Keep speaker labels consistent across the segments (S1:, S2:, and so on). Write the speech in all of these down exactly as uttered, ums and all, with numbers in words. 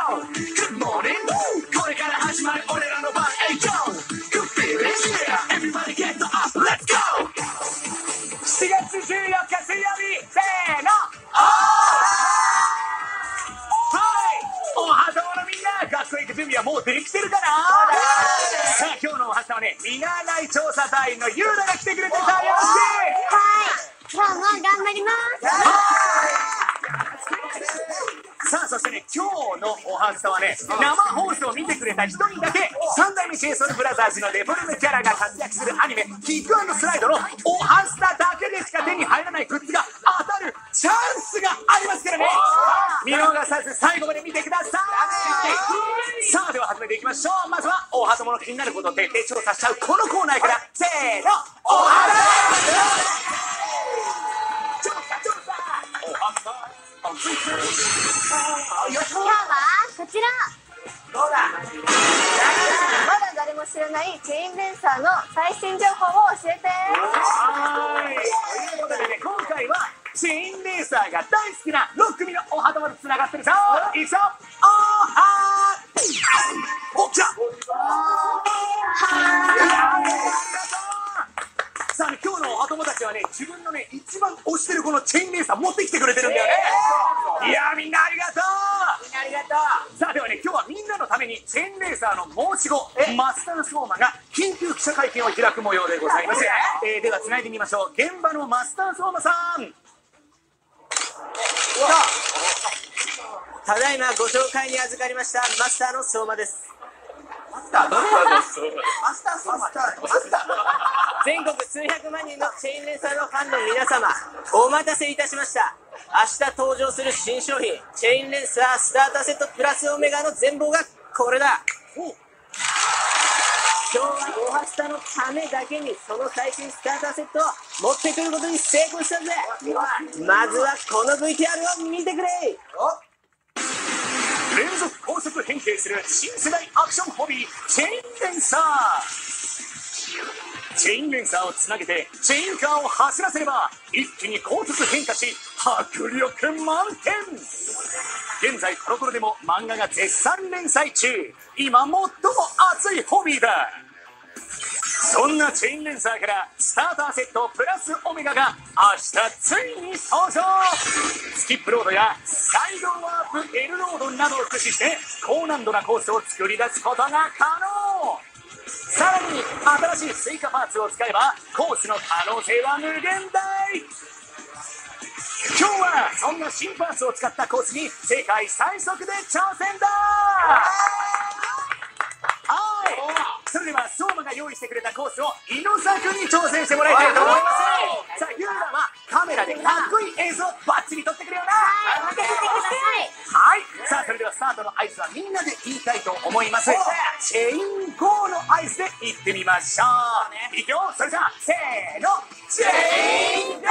S1: Good morning これから始まる俺らの番 Hey yo Good feeling yeah Everybody get up Let's go しちがつじゅうよっか水曜日せーのはいおはようのみんな学校行く準備はもうできてるかなさあ今日のおはさはね見習い調査隊員のユーナが来てくれてさよろしく
S2: はい今日も頑張ります
S1: さあそしてね今日のおはさはね生放送を見てくれたひとりだけ三代目 ジェイソウルブラザーズのデフォルメキャラが活躍するアニメキック&スライドのおはスタだけでしか手に入らないグッズが当たるチャンスがありますからね見逃さず最後まで見てくださいさあでは始めていきましょうまずはおは友の気になることを徹底調査しちゃうこのコーナーからせーのおはだ調査調査おはスタ今日
S2: はこちら
S1: どうだ
S2: まだ誰も知らないチェインレンサーの最新情報を教えて
S1: はーいということでね今回はチェインレーサーが大好きなろっくみのおは友とつながってるぞいくぞおはーお来たさあ、ね、今日のおは友たちはね自分のね一番推してるこのチェインレーサー持ってきてくれてるんだよねいやーみんなありがとうみんなありがとうさあではね今日はみんなのためにチェインレーサーの申し子マスター相馬が緊急記者会見を開く模様でございます、えー、ではつないでみましょう現場のマスター相馬さん
S3: ただいまご紹介に預かりましたマスターの相馬です。
S1: マスターマスター相馬
S3: 全国数百万人のチェインレーサーのファンの皆様お待たせいたしました。明日登場する新商品チェインレーサースターターセットプラスオメガの全貌がこれだ。今日はおはスタのためだけにその最新スターターセットを持ってくることに成功したぜ。まずはこの ブイティーアール を見てくれ。
S1: 連続高速変形する新世代アクションホビーチェインレンサーチェインレンサーをつなげてチェインカーを走らせれば一気に高速変化し迫力満点現在コロコロでも漫画が絶賛連載中今最も熱いホビーだそんなチェインレンサーからスターターセットプラスオメガが明日ついに登場スキップロードやサイドワープ L ロードなどを駆使して高難度なコースを作り出すことが可能さらに新しい追加パーツを使えばコースの可能性は無限大今日はそんな新パーツを使ったコースに世界最速で挑戦だはいそれでは相馬が用意してくれたコースを伊野作に挑戦してもらいたいと思いますさあユーラはカメラでかっこいい映像バッチリ撮ってくれよな
S2: はい任せてください
S1: はいさあそれではスタートの合図はみんなで言いたいと思いますチェインゴーの合図で言ってみましょういくよそれじゃあせーのチェインゴー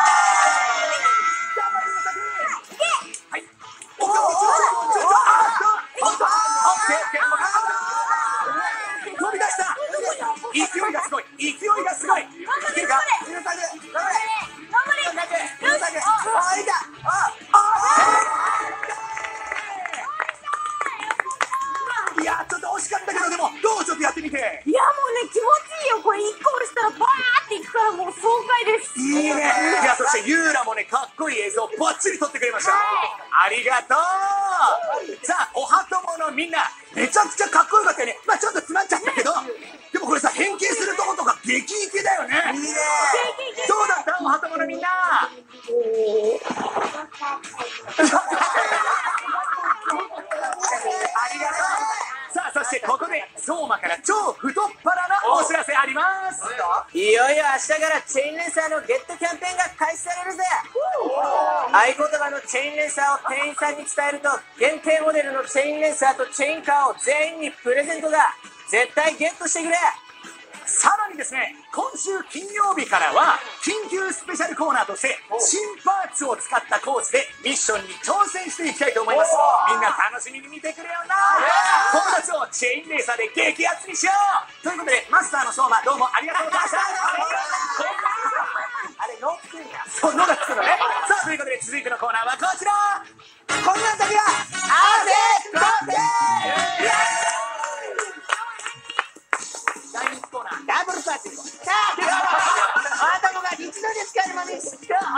S1: 頑張りなさいはいおっとおっとおっとおっとオッケーオッケー飛び出した勢いがすごい勢いがすごいいけるか
S2: 頑張れ頑張れよし
S1: あいたいやちょっと惜しかったけどでもどうちょっとやってみて
S2: いやもうね気持ちいいよこれいっこ押したらバーっていくからもう爽快です
S1: いいねいやそしてユーラもねかっこいい映像バッチリ撮ってくれましたありがとうさあおはとものみんなめちゃくちゃかっこよかったよねまあちょっと詰まっちゃったけどでもこれさ変形するとことか激イケだよねどうだったおはとものみんなありがとうさあそしてここで相馬から超太っ腹なお知らせあります
S3: いよいよ明日からチェインレンサーのゲットキャンペーンが開始されるぜ。合言葉のチェインレンサーを店員さんに伝えると限定モデルのチェインレンサーとチェインカーを全員にプレゼントだ。絶対ゲットしてくれ。
S1: さらにですね今週金曜日からは緊急スペシャルコーナーとして新パーツを使ったコースでミッションに挑戦していきたいと思いますみんな楽しみに見てくれよな友達をチェインレーサーで激アツにしようということでマスターの相馬どうもありがとうございましたあれノックんやそうノがつくのねさあということで続いてのコーナーはこちらこんな時は汗コンテ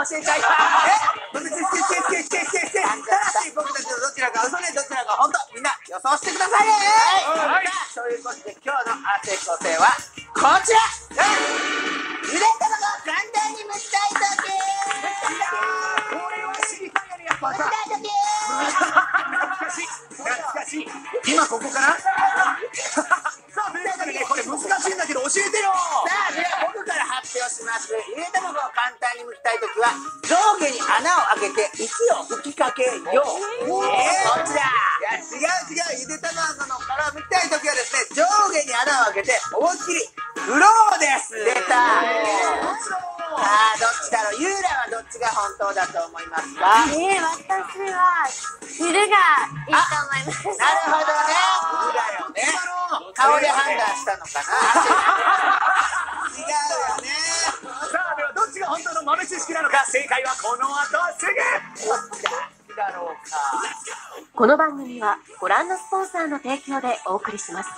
S3: 正解。え僕たち新しい僕たちのどちらか嘘でどちらか本当、みんな予想してくださいね。はい、さあということで今日のあてこてはこちら、ゆで卵を簡単に蒸したいとき。
S1: これは知りたいよね、やっぱさ。
S2: 大時
S1: 懐かしい懐かしい。今ここからさあということでね、これ難しいんだけど教えてよ。
S3: さあでは僕から発表します。ゆで卵を簡単に蒸したいときは上下に穴を開けて息を吹きかけよう。えー、こちら。いや違う違う、ゆで卵の殻を蒸したいときはですね、上下に穴を開けて思いっきりフローです。出た。さあどっちだろう。ユーラはどっちが本当だと思いますか。
S2: えー、私は昼がいいと思います。
S3: なるほどね。昼だよね。顔で判断したのかな。違うよね。
S1: さあではどっちが本当の豆知識なのか、正解はこの後すぐ。
S3: どっちだろうか。
S4: この番組はご覧のスポンサーの提供でお送りします。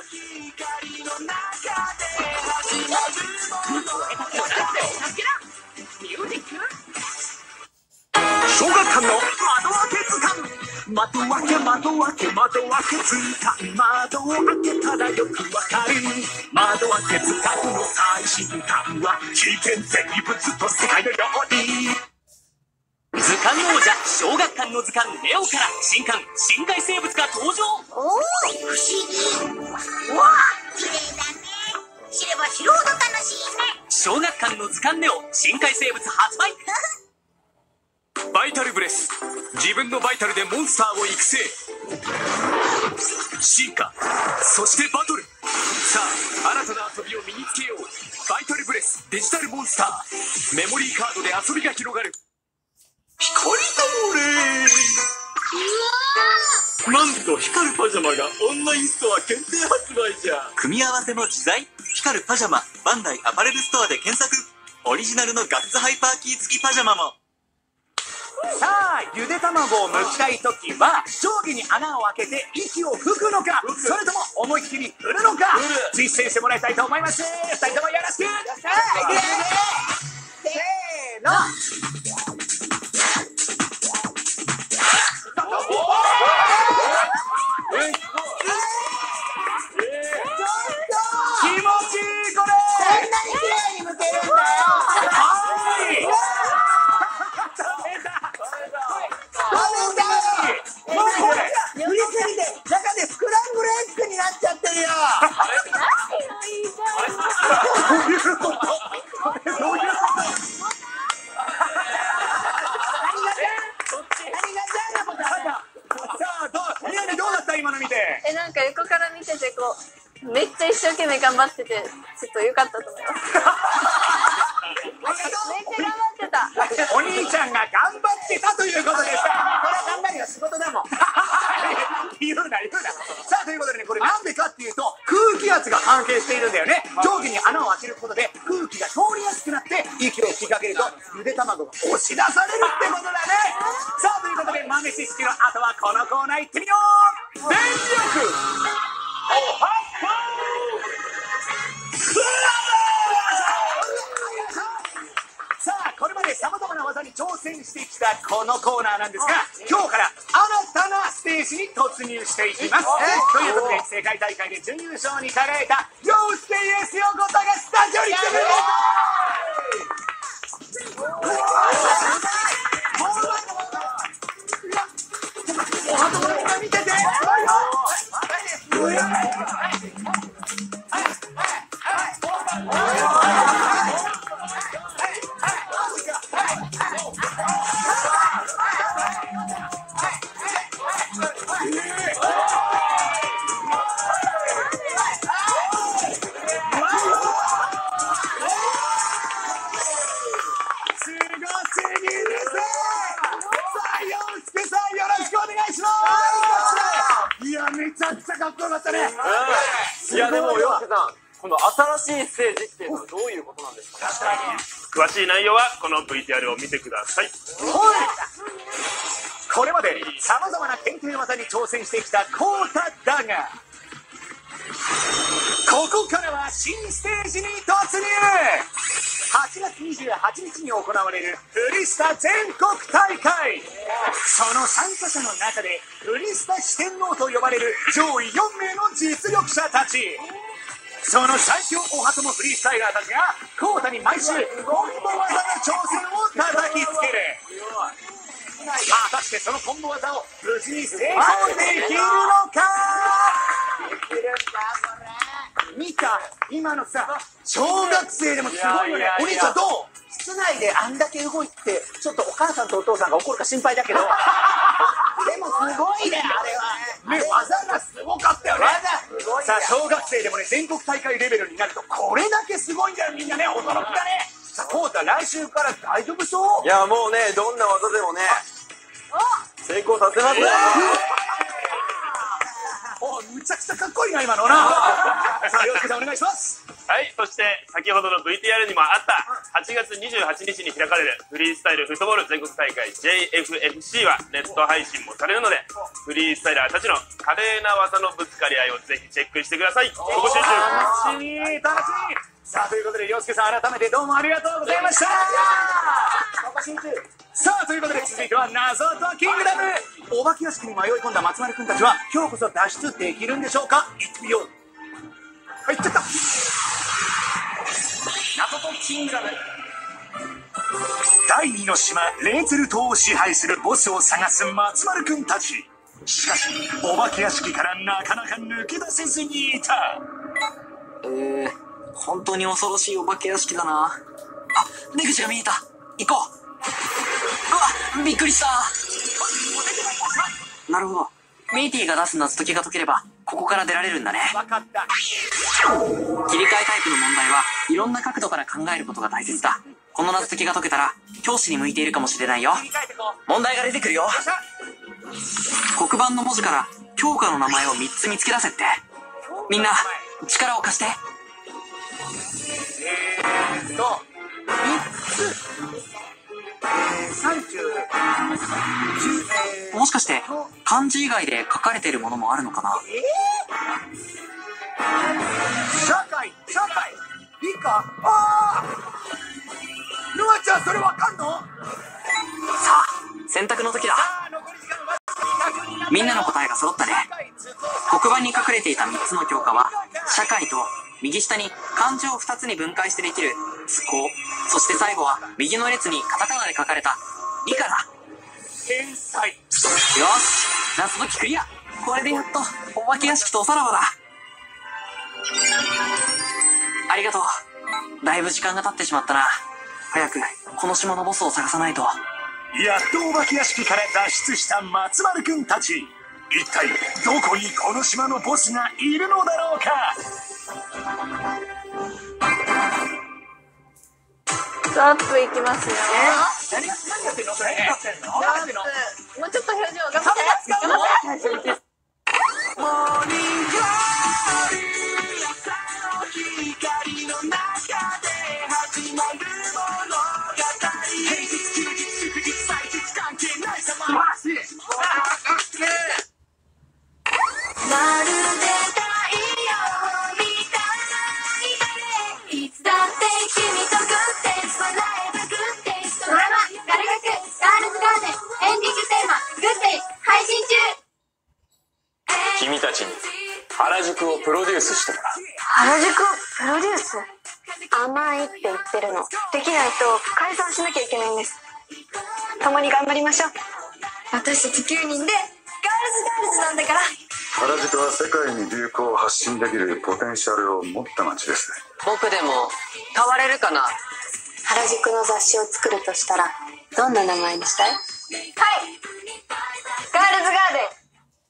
S1: 小学館の窓開け図鑑。窓開け窓開け窓開け図鑑。窓を開けたらよくわかる。窓開け図鑑の最新刊は危険生物と世界の料理。図鑑の王者小学館の図鑑ネオから新刊深海生物が登場。
S5: おお、不思議。わあ、綺麗だね。知れば知るほど楽しいね。
S1: 小学館の図鑑ネオ深海生物発売。バイタルブレス、自分のバイタルでモンスターを育成、進化、そしてバトル。さあ新たな遊びを身につけよう。バイタルブレスデジタルモンスター。メモリーカードで遊びが広がる。光だれー。なんと光るパジャマがオンラインストア限定発売じゃ。組み合わせも自在。光るパジャマバンダイアパレルストアで検索。オリジナルのガッツハイパーキー付きパジャマも。さあゆで卵を蒸したいときは上下に穴を開けて息を吹くのか、それとも思いっきり振るのか実践してもらいたいと思います。ふたりともよろしく。
S3: せーの。
S1: 気持ちいいこれ。
S3: こんなに綺麗に剥けるんだよ。
S1: はい振りすぎて中でスクランブルエッグになっちゃってるよ。どういうこと？どういうこと？何が何が何がさあどう？みなみどうだった今の見て？
S2: え、なんか横から見ててこうめっちゃ一生懸命頑張っててちょっと良かったと思います。めっちゃ頑張ってた。
S1: お兄ちゃんが頑張ってたということですか。
S3: これは頑張りは仕事だもん。
S1: 言うな言うな。さあということでね、これなんでかっていうと空気圧が関係しているんだよね。上下に穴を開けることで空気が通りやすくなって息を吹きかけるとゆで卵が押し出されるってことだね。さあということで豆知識の後はこのコーナー行ってみよう。全力おはっぽさあこれまでさまざまな技に挑戦してきたこのコーナーなんですが、今日から新たなステージに突入していきます。ということで世界大会で準優勝に輝いた陽介イエス横田がスタジオに来てくれた。おはとも今見てて。
S6: いやでも陽介さん、この新しいステージっていうのはどういうことなんですか？
S7: 詳しい内容はこの ブイティーアール を見てください。
S1: これまでさまざまな検定技に挑戦してきたコウタだが、ここからは新ステージに突入。はちがつににじゅうはちにちに行われるフリスタ全国大会。その参加者の中でフリスタ四天王と呼ばれる上位よんめいの実力者たち。その最強おはともフリースタイラーたちがコータに毎週コンボ技の挑戦を叩きつける。果たしてそのコンボ技を無事に成功できるのか。見た今のさ、小学生でもすごいよね。お兄ちゃんどう？
S3: 室内であんだけ動いてちょっとお母さんとお父さんが怒るか心配だけどでもすごいね、あれは
S1: ね、技がすごかったよね。
S3: 技すごい
S1: さあ小学生でもね、全国大会レベルになるとこれだけすごいんだよ。みんなね、驚きだね。さあコウタ、来週から大丈夫そう？
S6: いやもうね、どんな技でもね成功させますね。
S1: お、むちゃくちゃかっこいいな今のな。さあ陽介さんお願いします。
S7: はい、そして先ほどの ブイティーアール にもあったはちがつにじゅうはちにちに開かれるフリースタイルフットボール全国大会 ジェイエフエフシー はネット配信もされるので、フリースタイラーたちの華麗な技のぶつかり合いをぜひチェックしてください。ご集中。
S1: 楽しみ楽しみ。さあということで陽介さん、改めてどうもありがとうございました。さあということで続いては謎とキングダム。お化け屋敷に迷い込んだ松丸くんたちは今日こそ脱出できるんでしょうか。行ってみよう。はい、行っちゃった。謎とキングダム。第二の島レーツェル島を支配するボスを探す松丸くんたち。しかしお化け屋敷からなかなか抜け出せずにいた。
S8: えー、本当に恐ろしいお化け屋敷だな。あ、出口が見えた。行こう。うわ、びっくりした。なるほど。メイティが出す謎解きが解ければここから出られるんだね。
S1: わかった。
S8: 切り替えタイプの問題はいろんな角度から考えることが大切だ。この謎解きが解けたら教師に向いているかもしれないよ。問題が出てくるよ。黒板の文字から教科の名前をみっつ見つけ出せって。みんな力を貸して。
S1: えーっとみっつ、えー、さんじゅう、えー、
S8: もしかして漢字以外で書かれているものもあるのかな。
S1: 社会、社会、理科、ああ、ルアちゃんそれわかんの？
S8: さあ選択の時だ。みんなの答えが揃ったね。黒板に隠れていたみっつの教科は社会と、右下に漢字をふたつに分解してできる図工、そして最後は右の列にカタカナで書かれた理科だ。
S1: 天才。
S8: よし、謎解きクリア。これでやっとお化け屋敷とおさらばだ。ありがとう。だいぶ時間が経ってしまったな。早くこの島のボスを探さないと。
S1: やっとお化け屋敷から脱出した松丸くんたち。一体どこにこの島のボスがいるのだろうか。
S2: スアップいきますよ。
S1: 何やってんのそれ。何やってんの？
S2: スアップ。もうちょっと表情頑張って。頑張って。
S1: モーニンググローリー、朝の光の中で始まる物語。平日休日祝日祭日関係ないさま。素晴らしい。
S5: まるで太陽みたい。いつだって君とグッデイ、笑えばグッデイ。ドラマ「ガル学ガールズガーデン」エンディングテーマ「グッデイ」配信中。
S6: 君たちに原宿をプロデュースしてもらう。
S4: 原宿をプロデュース？甘いって言ってるの。できないと解散しなきゃいけないんです。共に頑張りましょう。
S5: 私たちきゅうにんでガールズガールズなんだから。
S9: 原宿は世界に流行を発信できるポテンシャルを持った街です。
S8: 僕でも変われるかな。
S4: 原宿の雑誌を作るとしたらどんな名前にしたい？
S2: はい。ガールズガーデン。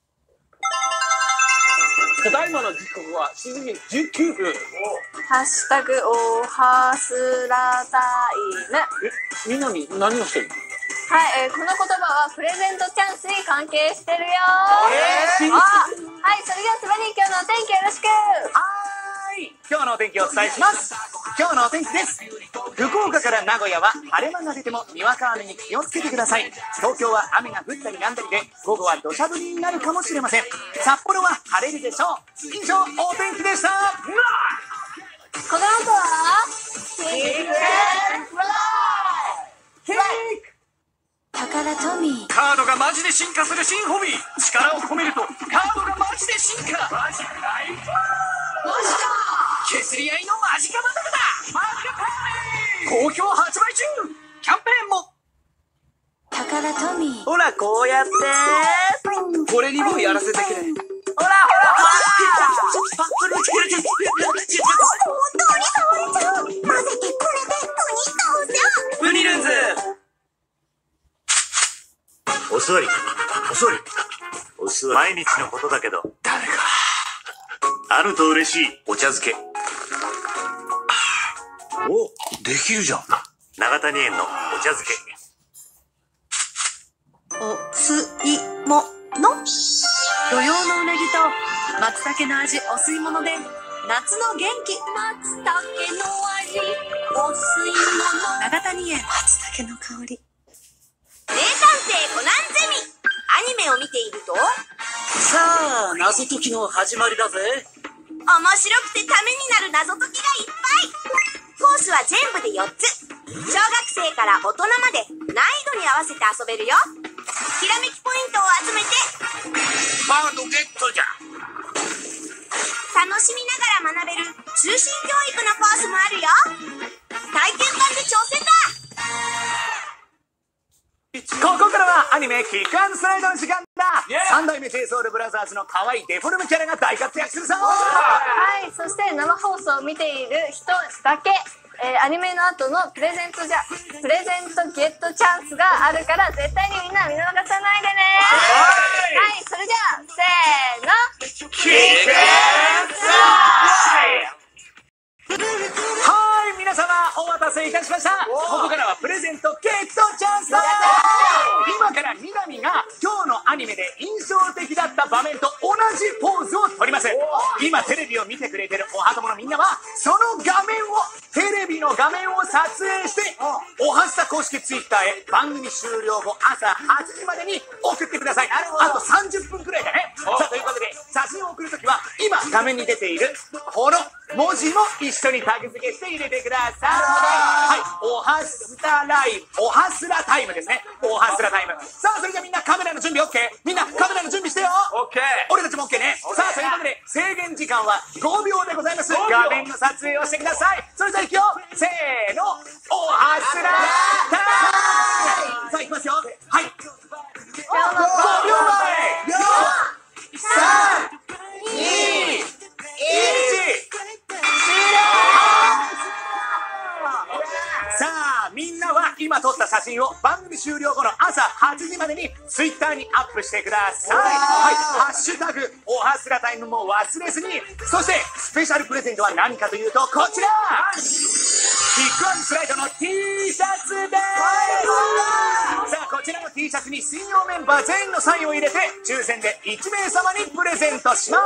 S6: ただいまの時刻はしちじじゅうきゅうふん。
S2: ハッシュタグおはすらタイム。
S6: え、みんなに何をしてるの？
S2: はい、えー、この言葉はプレゼントチャンスに関係してるよ
S1: えー、
S2: ー。あ、はい、それではつばに今日のお天気よろしく。
S1: はーい、今日のお天気をお伝えします。今日のお天気です。福岡から名古屋は晴れ間が出てもにわか雨に気をつけてください。東京は雨が降ったり止んだりで午後は土砂降りになるかもしれません。札幌は晴れるでしょう。以上お天気でした。
S2: この後はキックフライ
S5: からトミー。
S1: カードがマジで進化する新ホビー。力を込めるとカードがマジで進化。マジかい。マジか。削り合いのマジカバトルだ。マジカパーティー好評発売中。キャンペーンも。
S5: 宝トミー。
S3: ほらこうやって
S6: これにもやらせてくれ。
S3: ほらほらほら
S5: 本当に触れちゃう。混ぜてこれでプニッと押せ。
S3: プニルンズ。
S1: お座り。お座り。お座り。毎日のことだけど。誰か。あると嬉しいお茶漬け。お、できるじゃん。長谷園のお茶漬け。
S10: お吸いもの。土曜のうなぎと松茸の味お吸い物で夏の元気。
S5: 松茸の味お吸い物。
S10: 長谷園松茸の香り。
S5: 名探偵コナンゼミ。アニメを見ていると
S3: さあ謎解きの始まりだぜ。
S5: 面白くてためになる謎解きがいっぱい。コースは全部でよっつ。小学生から大人まで難易度に合わせて遊べるよ。ひらめきポイントを集めて
S1: カードゲットじゃ。
S5: 楽しみながら学べる通信教育のコースもあるよ。体験版で挑戦だ。
S1: ここからはアニメキック&スライドの時間だ。三代目 JSOULブラザーズの可愛いデフォルメキャラが大活躍するぞ。
S2: はい、そして生放送を見ている人だけ、えーアニメの後のプレゼントじゃプレゼントゲットチャンスがあるから絶対にみんな見逃さないでね。はい、それじゃあせーの、
S1: キック&スライド。はい、皆様お待たせいたしました。ここからはプレゼントゲットチャンスだ。今から南が今日のアニメで印象的だった場面と同じポーズを取ります。今テレビを見てくれてるおはとものみんなはその画面をテレビの画面を撮影しておはっさ公式ツイッターへ番組終了後朝はちじまでに送ってください。あとさんじゅっぷんくらいだね。さあということで写真を送るときは今画面に出ているこの文字も一緒にタグ付けして入れてください。はい、おはすらライブ、おはすらタイムですね。おはすらタイム。さあそれじゃあみんなカメラの準備 OK？ みんなカメラの準備してよ。 OK。 俺たちも OK ね。さあということで制限時間はごびょうでございます。画面の撮影をしてください。それじゃあいくよ。せーの、おはすらタイム。さあいきますよ。はい、ごびょうまえ。よん、さん、に、いち。さあみんなは今撮った写真を番組終了後の朝はちじまでにツイッターにアップしてください。はい、ハッシュタグおはすらタイムも忘れずに。そしてスペシャルプレゼントは何かというとこちら、キック&スライドの T シャツです。さあこちらの T シャツに水曜メンバー全員のサインを入れて抽選でいちめいさまにプレゼントします。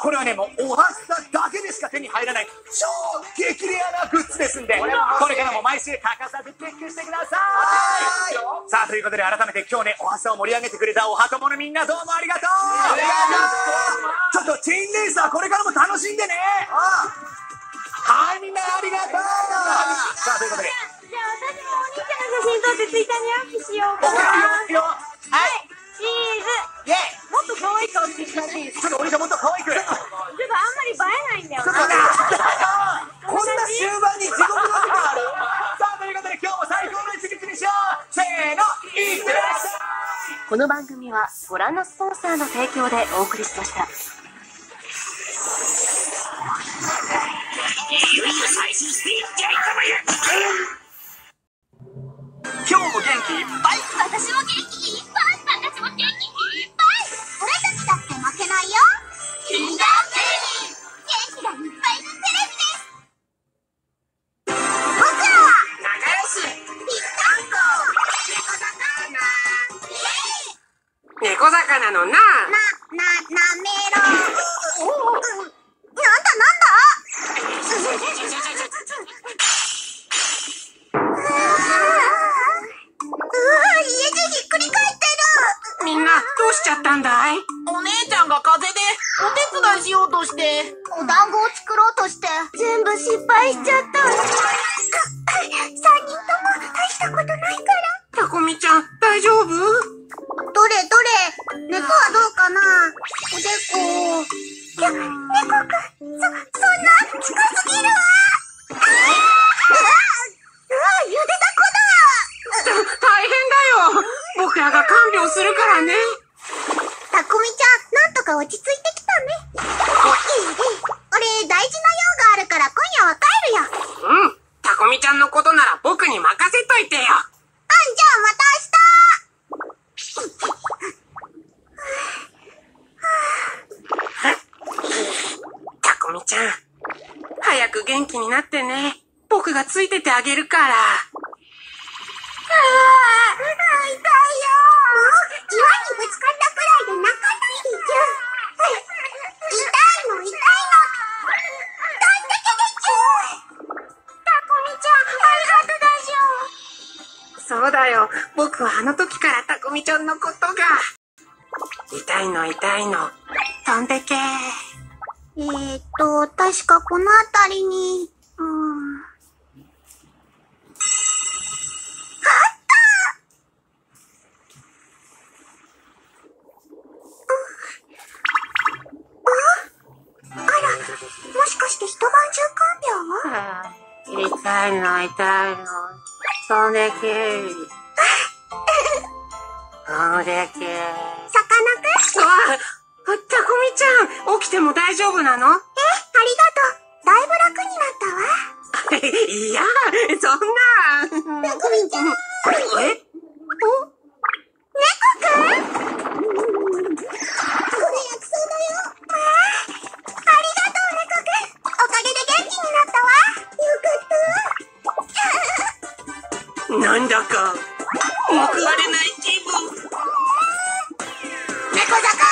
S1: これはねもうおはすらだけでしか手に入らない超激レアなグッズですんで、これからも毎週欠かさずチェックしてください。さあということで改めて今日ねおはさを盛り上げてくれたおはとものみんなどうもありがとう。ちょっとチェインレーサーこれからも楽しんでね。はい、みんなありがとう。さあということで
S5: じゃあ私もお兄ちゃんの写真撮ってツイッターにアップしようかな。
S1: いいよ。
S5: はい、チーズ。イェイ。もっと可愛い顔して感じ。
S1: ちょっとお兄ちゃんもっと可愛く。
S5: ちょっとあんまり映えないんだよな。
S3: こんな終盤に地獄の時間ある。
S1: さあということで今日も最高の一日にしよう。せーの、いってらっしゃい。
S10: この番組はご覧のスポンサーの提供でお送りしました。
S1: 今日も元気いっぱい。
S5: 私も元気いっぱい。私も元気いっぱい。俺たちだって負けないよ。キンダーテレビ。元気がいっぱいのテレビです。僕ら仲良し。ぴったんこ。
S3: 猫魚のな。
S5: な、な、なめろ。なんだなんだ。家でひっくり返ってる。
S3: みんなどうしちゃったんだい？
S10: お姉ちゃんが風邪でお手伝いしようとして。
S5: お団子を作ろうとして全部失敗しちゃった。さんにんとも大したことないから。
S3: タコミちゃん大
S11: 大丈夫？
S12: どれどれ、猫はどうかな。おでこ。いや、猫くん、そ、そんな、近すぎるわ。あーうわ、うわ、ゆでだこだ。
S11: 大変だよ。僕らが看病するからね。
S12: たこみちゃん、なんとか落ち着いてきたね。俺、大事な用があるから今夜は帰るよ。
S11: うん。たこみちゃんのことなら僕に任せといてよ。うん、じゃあ
S12: また
S11: たこみちゃん、早く元気になってね。僕がついててあげるから。ああ、
S12: 痛いよ。岩にぶつかったくらいで泣かないでちゅ。痛いの、痛いの。どんだけでちゅ。たこみちゃん、ありがとうだじょ。
S11: そうだよ。僕はあの時からたこみちゃんのことが。痛いの、痛いの。飛んでけ。
S12: えーっと、確かこの辺りに、うーん。もしかして一晩中看病？
S11: 痛いの、痛いの。飛んでけ。飛んでけ。
S12: さかなクン？
S11: わあ、たこみちゃん、起きても大丈夫なの？
S12: え、ありがとう。だいぶ楽になったわ。
S11: いや、そんな。
S12: たこみちゃん。
S11: え？
S12: お？猫くん？これ薬草だよ。まあ、ありがとう、猫くん。おかげで元気になったわ。よかった。
S11: なんだか、報われない気分。
S12: 猫坂